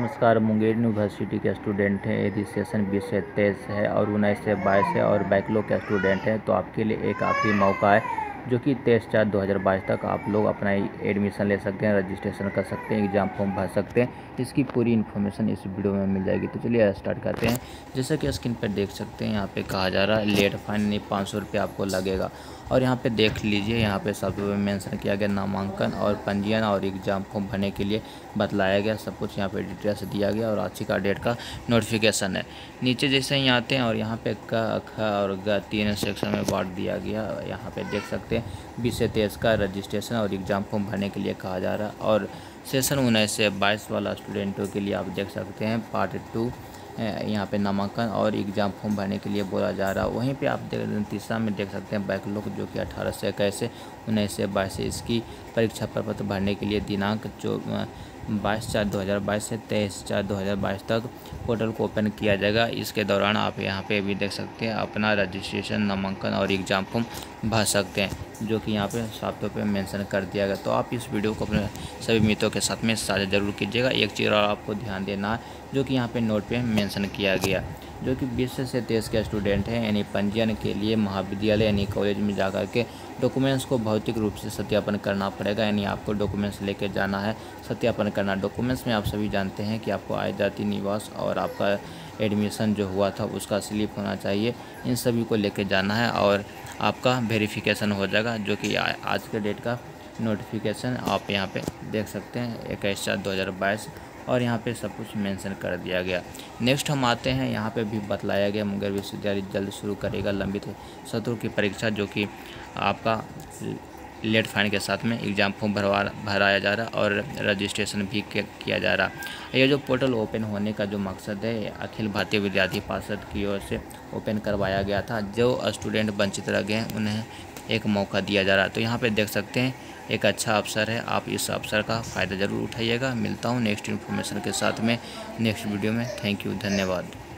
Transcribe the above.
नमस्कार। मुंगेर यूनिवर्सिटी के स्टूडेंट हैं। यदि सेशन 20 से 23 है और 19 से 22 है और बैकलॉग के स्टूडेंट हैं तो आपके लिए एक आखिरी मौका है, जो कि 23/4/2022 तक आप लोग अपना एडमिशन ले सकते हैं, रजिस्ट्रेशन कर सकते हैं, एग्ज़ाम फॉर्म भर सकते हैं। इसकी पूरी इन्फॉर्मेशन इस वीडियो में मिल जाएगी। तो चलिए स्टार्ट करते हैं। जैसा कि स्क्रीन पर देख सकते हैं, यहाँ पे कहा जा रहा है लेट फाइन 500 रुपये आपको लगेगा। और यहाँ पे देख लीजिए, यहाँ पे सब मेंशन किया गया, नामांकन और पंजीयन और एग्ज़ाम फॉर्म भरने के लिए बतलाया गया। सब कुछ यहाँ पे डिटेल्स दिया गया और आज का डेट का नोटिफिकेशन है। नीचे जैसे ही आते हैं और यहाँ पे क, ख और ग 3 सेक्शन में बांट दिया गया। यहाँ पे देख सकते हैं 20 से 23 का रजिस्ट्रेशन और एग्ज़ाम फॉर्म भरने के लिए कहा जा रहा है। और सेशन 19 से 22 वाला स्टूडेंटों के लिए आप देख सकते हैं पार्ट 2 यहाँ पे नामांकन और एग्ज़ाम फॉर्म भरने के लिए बोला जा रहा है। वहीं पे आप तीसरा में देख सकते हैं बैकलॉग, जो कि 18 से 21 से 19 से 22 से इसकी परीक्षा प्रपत्र भरने के लिए दिनांक 22/4/2022 से 23/4/2022 तक पोर्टल को ओपन किया जाएगा। इसके दौरान आप यहाँ पे भी देख सकते हैं अपना रजिस्ट्रेशन, नामांकन और एग्ज़ाम फॉर्म भर सकते हैं, जो कि यहाँ पे साफ तौर पे मेंशन कर दिया गया। तो आप इस वीडियो को अपने सभी मित्रों के साथ में साझा जरूर कीजिएगा। एक चीज़ और आपको ध्यान देना है, जो कि यहाँ पे नोट पे मेंशन किया गया, जो कि 20 से 23 के स्टूडेंट हैं, यानी पंजीयन के लिए महाविद्यालय यानी कॉलेज में जाकर के डॉक्यूमेंट्स को भौतिक रूप से सत्यापन करना पड़ेगा। यानी आपको डॉक्यूमेंट्स लेके जाना है, सत्यापन करना। डॉक्यूमेंट्स में आप सभी जानते हैं कि आपको आय, जाति, निवास और आपका एडमिशन जो हुआ था उसका स्लिप होना चाहिए। इन सभी को लेके जाना है और आपका वेरिफिकेशन हो जाएगा, जो कि आज के डेट का नोटिफिकेशन आप यहाँ पे देख सकते हैं 21/4/2022 और यहाँ पे सब कुछ मेंशन कर दिया गया। नेक्स्ट हम आते हैं, यहाँ पे भी बतलाया गया मुंगेर विश्वविद्यालय जल्द शुरू करेगा लंबित सत्रों की परीक्षा, जो कि आपका लेट फाइन के साथ में एग्ज़ाम फॉर्म भराया जा रहा है और रजिस्ट्रेशन भी किया जा रहा है। ये जो पोर्टल ओपन होने का जो मकसद है, अखिल भारतीय विद्यार्थी पार्षद की ओर से ओपन करवाया गया था। जो स्टूडेंट वंचित रह गए हैं उन्हें एक मौका दिया जा रहा है। तो यहाँ पे देख सकते हैं एक अच्छा अवसर है, आप इस अवसर का फ़ायदा ज़रूर उठाइएगा। मिलता हूँ नेक्स्ट इन्फॉर्मेशन के साथ में नेक्स्ट वीडियो में। थैंक यू, धन्यवाद।